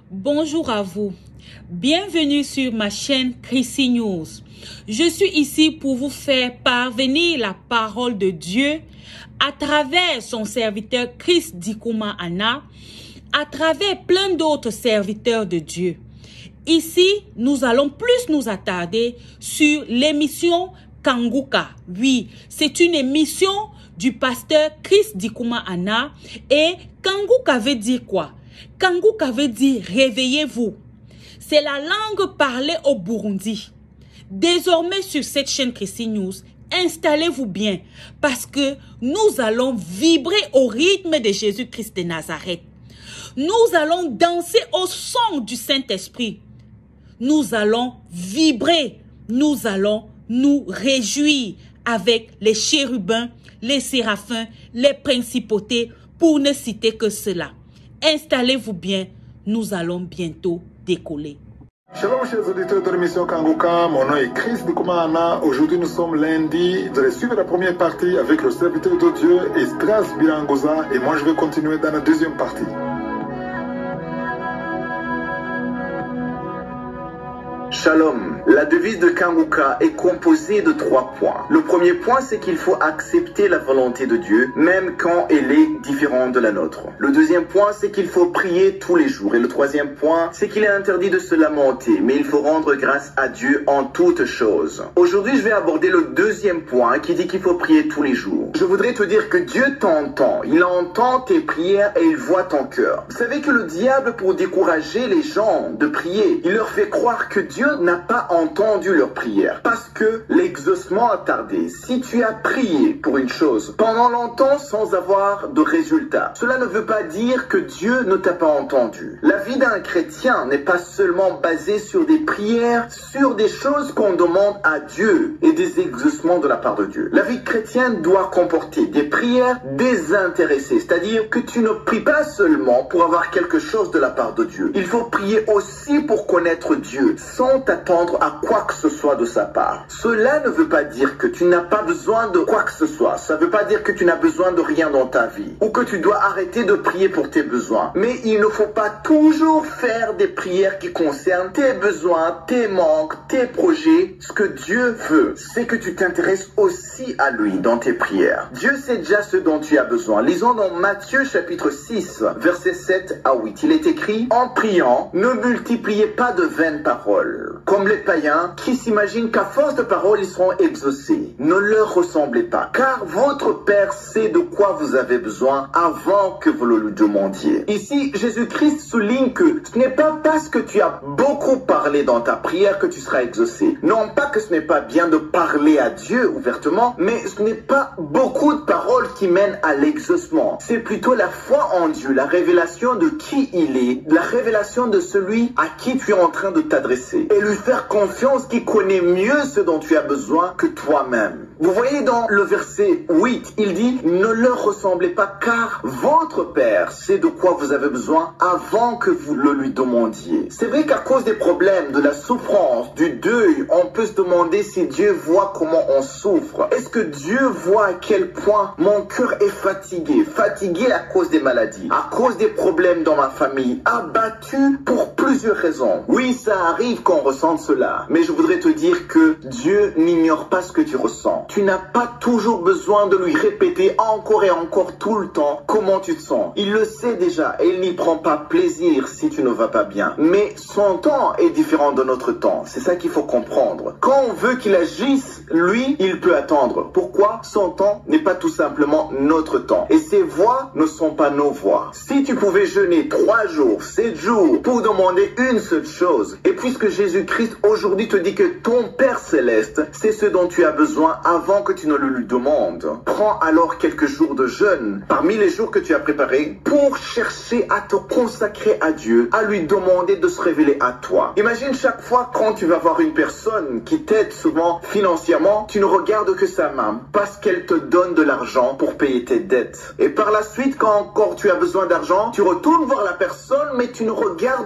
Bonjour à vous. Bienvenue sur ma chaîne Chrissy News. Je suis ici pour vous faire parvenir la parole de Dieu à travers son serviteur Chris Dikuma Anna, à travers plein d'autres serviteurs de Dieu. Ici, nous allons plus nous attarder sur l'émission Kanguka. Oui, c'est une émission du pasteur Chris Dikuma Anna. Et Kanguka veut dire quoi? Kanguka veut dire réveillez-vous. C'est la langue parlée au Burundi. Désormais sur cette chaîne Chrissy News, installez-vous bien parce que nous allons vibrer au rythme de Jésus-Christ de Nazareth. Nous allons danser au son du Saint-Esprit. Nous allons vibrer. Nous allons nous réjouir avec les chérubins, les séraphins, les principautés, pour ne citer que cela. Installez-vous bien, nous allons bientôt décoller. Shalom chers auditeurs de l'émission Kanguka, mon nom est Chris Dikuma Anna. Aujourd'hui nous sommes lundi, vous allez suivre la première partie avec le serviteur de Dieu Esdras Birangoza et moi je vais continuer dans la deuxième partie. Shalom. La devise de Kanguka est composée de 3 points. Le premier point, c'est qu'il faut accepter la volonté de Dieu, même quand elle est différente de la nôtre. Le deuxième point, c'est qu'il faut prier tous les jours. Et le troisième point, c'est qu'il est interdit de se lamenter, mais il faut rendre grâce à Dieu en toutes choses. Aujourd'hui, je vais aborder le deuxième point qui dit qu'il faut prier tous les jours. Je voudrais te dire que Dieu t'entend. Il entend tes prières et il voit ton cœur. Vous savez que le diable, pour décourager les gens de prier, il leur fait croire que Dieu n'a pas entendu leur prière parce que l'exaucement a tardé. Si tu as prié pour une chose pendant longtemps sans avoir de résultat, cela ne veut pas dire que Dieu ne t'a pas entendu. La vie d'un chrétien n'est pas seulement basée sur des prières, sur des choses qu'on demande à Dieu et des exaucements de la part de Dieu. La vie chrétienne doit comporter des prières désintéressées, c'est-à-dire que tu ne pries pas seulement pour avoir quelque chose de la part de Dieu. Il faut prier aussi pour connaître Dieu, sans t'attendre à quoi que ce soit de sa part. Cela ne veut pas dire que tu n'as pas besoin de quoi que ce soit. Ça ne veut pas dire que tu n'as besoin de rien dans ta vie ou que tu dois arrêter de prier pour tes besoins. Mais il ne faut pas toujours faire des prières qui concernent tes besoins, tes manques, tes projets. Ce que Dieu veut, c'est que tu t'intéresses aussi à lui dans tes prières. Dieu sait déjà ce dont tu as besoin. Lisons dans Matthieu chapitre 6, versets 7 à 8. Il est écrit: en priant, ne multipliez pas de vaines paroles, comme les païens qui s'imaginent qu'à force de paroles ils seront exaucés. Ne leur ressemblez pas, car votre Père sait de quoi vous avez besoin avant que vous le lui demandiez. Ici, Jésus-Christ souligne que ce n'est pas parce que tu as beaucoup parlé dans ta prière que tu seras exaucé. Non pas que ce n'est pas bien de parler à Dieu ouvertement, mais ce n'est pas beaucoup de paroles qui mènent à l'exaucement. C'est plutôt la foi en Dieu, la révélation de qui il est, la révélation de celui à qui tu es en train de t'adresser. Et lui faire confiance qui connaît mieux ce dont tu as besoin que toi-même. Vous voyez dans le verset 8, il dit: ne leur ressemblez pas car votre Père sait de quoi vous avez besoin avant que vous le lui demandiez. C'est vrai qu'à cause des problèmes, de la souffrance, du deuil, on peut se demander si Dieu voit comment on souffre. Est-ce que Dieu voit à quel point mon cœur est fatigué? Fatigué à cause des maladies, à cause des problèmes dans ma famille, abattu pour plusieurs raisons. Oui, ça arrive qu'on ressente cela, mais je voudrais te dire que Dieu n'ignore pas ce que tu ressens. Tu n'as pas toujours besoin de lui répéter encore et encore tout le temps comment tu te sens. Il le sait déjà et il n'y prend pas plaisir si tu ne vas pas bien. Mais son temps est différent de notre temps. C'est ça qu'il faut comprendre. Quand on veut qu'il agisse, lui, il peut attendre. Pourquoi? Son temps n'est pas tout simplement notre temps. Et ses voies ne sont pas nos voies. Si tu pouvais jeûner 3 jours, 7 jours pour demander une seule chose, et puisque Jésus-Christ aujourd'hui te dit que ton Père Céleste, c'est ce dont tu as besoin avant que tu ne le lui demandes. Prends alors quelques jours de jeûne parmi les jours que tu as préparés pour chercher à te consacrer à Dieu, à lui demander de se révéler à toi. Imagine chaque fois quand tu vas voir une personne qui t'aide souvent financièrement, tu ne regardes que sa main parce qu'elle te donne de l'argent pour payer tes dettes. Et par la suite, quand encore tu as besoin d'argent, tu retournes voir la personne mais tu ne regardes que sa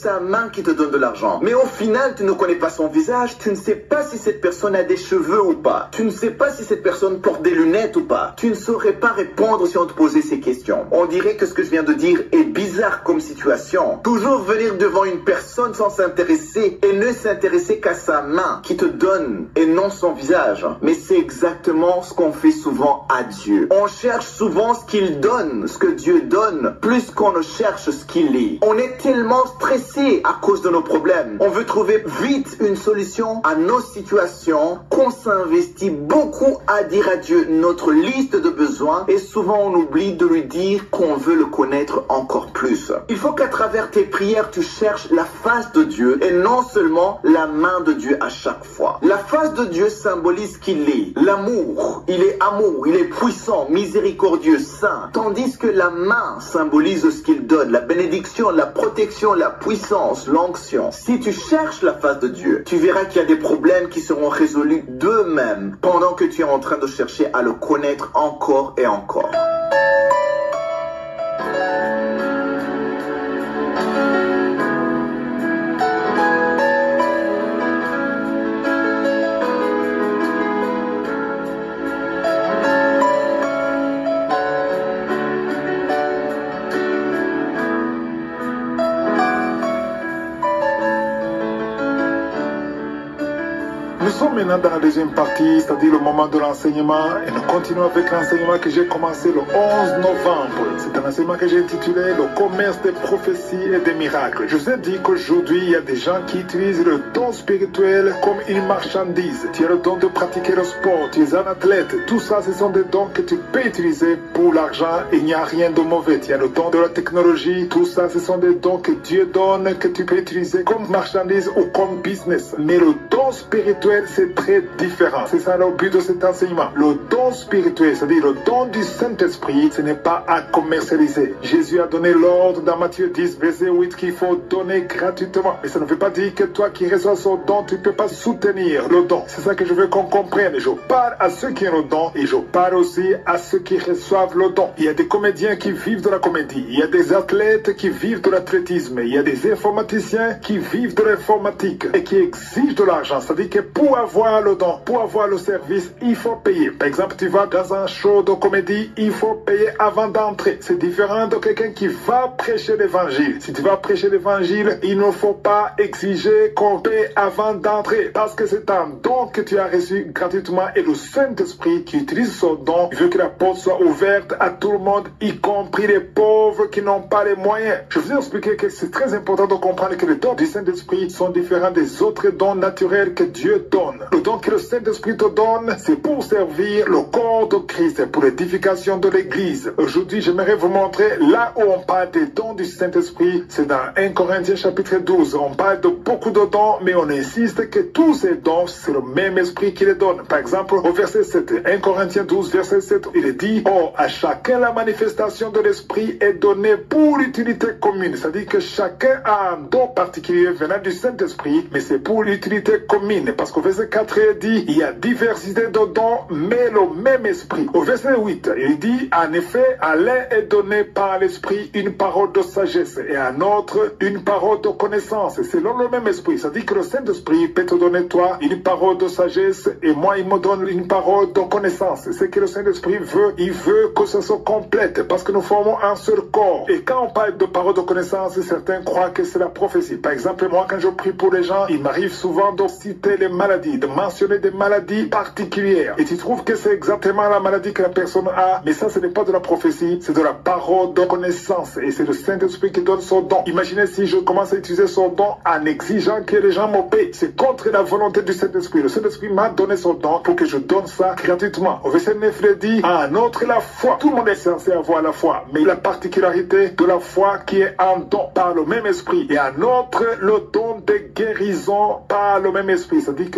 sa main qui te donne de l'argent. Mais au final, tu ne connais pas son visage, tu ne sais pas si cette personne a des cheveux ou pas. Tu ne sais pas si cette personne porte des lunettes ou pas. Tu ne saurais pas répondre si on te posait ces questions. On dirait que ce que je viens de dire est bizarre comme situation. Toujours venir devant une personne sans s'intéresser et ne s'intéresser qu'à sa main qui te donne et non son visage. Mais c'est exactement ce qu'on fait souvent à Dieu. On cherche souvent ce qu'il donne, ce que Dieu donne, plus qu'on ne cherche ce qu'il est. On est tellement stressé à cause de nos problèmes. On veut trouver vite une solution à nos situations qu'on s'investit beaucoup à dire à Dieu notre liste de besoins et souvent on oublie de lui dire qu'on veut le connaître encore plus. Il faut qu'à travers tes prières, tu cherches la face de Dieu et non seulement la main de Dieu à chaque fois. La face de Dieu symbolise qu'il est l'amour. Il est amour, il est puissant, miséricordieux, saint. Tandis que la main symbolise ce qu'il donne, la bénédiction, la protection, la puissance, l'onction. Si tu cherches la face de Dieu, tu verras qu'il y a des problèmes qui seront résolus d'eux-mêmes pendant que tu es en train de chercher à le connaître encore et encore. Nous sommes maintenant dans la deuxième partie, c'est-à-dire le moment de l'enseignement, et nous continuons avec l'enseignement que j'ai commencé le 11 novembre. C'est un enseignement que j'ai intitulé « Le commerce des prophéties et des miracles ». Je vous ai dit qu'aujourd'hui, il y a des gens qui utilisent le don spirituel comme une marchandise. Tu as le don de pratiquer le sport, tu es un athlète. Tout ça, ce sont des dons que tu peux utiliser pour l'argent et il n'y a rien de mauvais. Tu as le don de la technologie, tout ça, ce sont des dons que Dieu donne, que tu peux utiliser comme marchandise ou comme business. Mais le don spirituel, c'est très différent. C'est ça le but de cet enseignement. Le don spirituel, c'est-à-dire le don du Saint-Esprit, ce n'est pas à commercialiser. Jésus a donné l'ordre dans Matthieu 10, verset 8, qu'il faut donner gratuitement. Mais ça ne veut pas dire que toi qui reçois son don, tu ne peux pas soutenir le don. C'est ça que je veux qu'on comprenne. Je parle à ceux qui ont le don et je parle aussi à ceux qui reçoivent le don. Il y a des comédiens qui vivent de la comédie. Il y a des athlètes qui vivent de l'athlétisme. Il y a des informaticiens qui vivent de l'informatique et qui exigent de l'argent. C'est-à-dire que pour avoir le don, pour avoir le service, il faut payer. Par exemple, tu vas dans un show de comédie, il faut payer avant d'entrer. C'est différent de quelqu'un qui va prêcher l'évangile. Si tu vas prêcher l'évangile, il ne faut pas exiger qu'on paye avant d'entrer parce que c'est un don que tu as reçu gratuitement et le Saint-Esprit qui utilise son don veut que la porte soit ouverte à tout le monde, y compris les pauvres qui n'ont pas les moyens. Je vous ai expliqué que c'est très important de comprendre que les dons du Saint-Esprit sont différents des autres dons naturels que Dieu donne. Le don que le Saint-Esprit te donne, c'est pour servir le corps de Christ, pour l'édification de l'Église. Aujourd'hui, j'aimerais vous montrer là où on parle des dons du Saint-Esprit. C'est dans 1 Corinthiens chapitre 12. On parle de beaucoup de dons, mais on insiste que tous ces dons, c'est le même Esprit qui les donne. Par exemple, au verset 7, 1 Corinthiens 12, verset 7, il est dit « Or, à chacun la manifestation de l'Esprit est donnée pour l'utilité commune. » C'est-à-dire que chacun a un don particulier venant du Saint-Esprit, mais c'est pour l'utilité commune. Parce qu'au verset 4, il dit, il y a diversité de dons, mais le même esprit. Au verset 8, il dit, en effet, à l'un est donné par l'esprit une parole de sagesse et à un autre une parole de connaissance. Selon le même esprit. Ça dit que le Saint-Esprit peut te donner toi une parole de sagesse et moi il me donne une parole de connaissance. C'est que le Saint-Esprit veut, il veut que ce soit complète parce que nous formons un seul corps. Et quand on parle de parole de connaissance, certains croient que c'est la prophétie. Par exemple, moi quand je prie pour les gens, il m'arrive souvent de citer les maladies, de mentionner des maladies particulières. Et tu trouves que c'est exactement la maladie que la personne a, mais ça ce n'est pas de la prophétie, c'est de la parole de connaissance. Et c'est le Saint-Esprit qui donne son don. Imaginez si je commence à utiliser son don en exigeant que les gens me paient. C'est contre la volonté du Saint-Esprit. Le Saint-Esprit m'a donné son don pour que je donne ça gratuitement. Au verset 9, il dit, à un autre la foi. Tout le monde est censé avoir la foi, mais la particularité de la foi qui est un don par le même esprit. Et un autre, le don de guérison par le même esprit. C'est-à-dire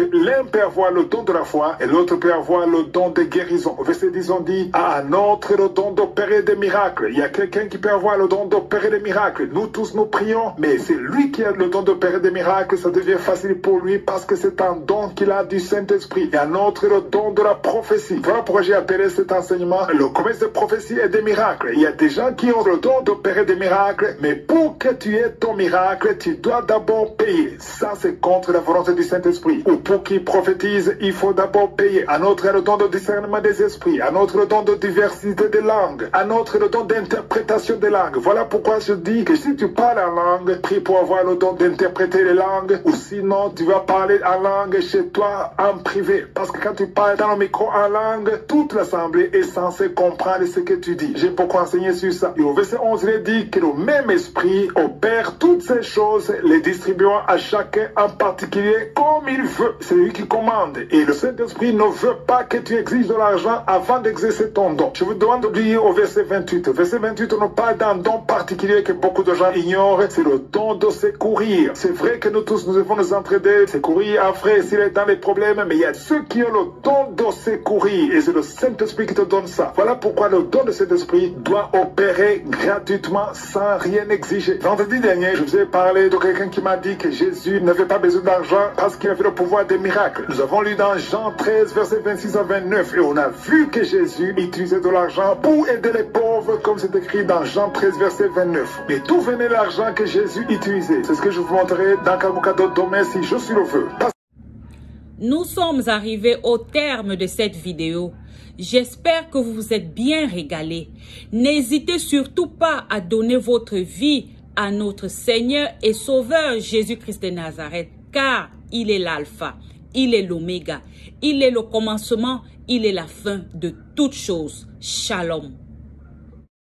que l'un peut avoir le don de la foi et l'autre peut avoir le don de guérison. Au verset 10, on dit, à un autre le don d'opérer des miracles. Il y a quelqu'un qui peut avoir le don d'opérer des miracles. Nous tous, nous prions, mais c'est lui qui a le don d'opérer des miracles. Ça devient facile pour lui parce que c'est un don qu'il a du Saint-Esprit. Et un autre le don de la prophétie. Voilà pourquoi j'ai appelé cet enseignement le commerce de prophétie et des miracles. Il y a des gens qui ont le don d'opérer des miracles, mais pour que tu aies ton miracle, tu dois d'abord payer. Ça, c'est contre la volonté du Saint-Esprit. Ou pour qu'il prophétise, il faut d'abord payer. Un autre a le don de discernement des esprits. Un autre le don de diversité des langues. Un autre le don d'interprétation des langues. Voilà pourquoi je dis que si tu parles en langue, prie pour avoir le don d'interpréter les langues. Ou sinon, tu vas parler en langue chez toi en privé. Parce que quand tu parles dans le micro en langue, toute l'assemblée est censée comprendre ce que tu dis. J'ai beaucoup enseigné sur ça. Et au verset 11, il est dit que le même esprit opère toutes ces choses, les distribuant à chacun en particulier comme il veut. C'est lui qui commande. Et le Saint-Esprit ne veut pas que tu exiges de l'argent avant d'exercer ton don. Je vous demande de lire au verset 28. Au verset 28, on parle d'un don particulier que beaucoup de gens ignorent. C'est le don de secourir. C'est vrai que nous tous, nous devons nous entraider, secourir un frère s'il est dans les problèmes, mais il y a ceux qui ont le don de secourir. Et c'est le Saint-Esprit qui te donne ça. Voilà pourquoi le don de cet esprit doit opérer gratuitement sans rien exiger. Vendredi dernier, je vous ai parlé de quelqu'un qui m'a dit que Jésus n'avait pas besoin d'argent parce qu'il avait le pouvoir des miracles. Nous avons lu dans Jean 13, versets 26 à 29, et on a vu que Jésus utilisait de l'argent pour aider les pauvres, comme c'est écrit dans Jean 13, verset 29. Mais d'où venait l'argent que Jésus utilisait? C'est ce que je vous montrerai dans Kanguka d'autres domaines si je suis le veux. Nous sommes arrivés au terme de cette vidéo. J'espère que vous vous êtes bien régalés. N'hésitez surtout pas à donner votre vie à notre Seigneur et Sauveur Jésus-Christ de Nazareth, car il est l'alpha, il est l'oméga, il est le commencement, il est la fin de toutes choses. Shalom.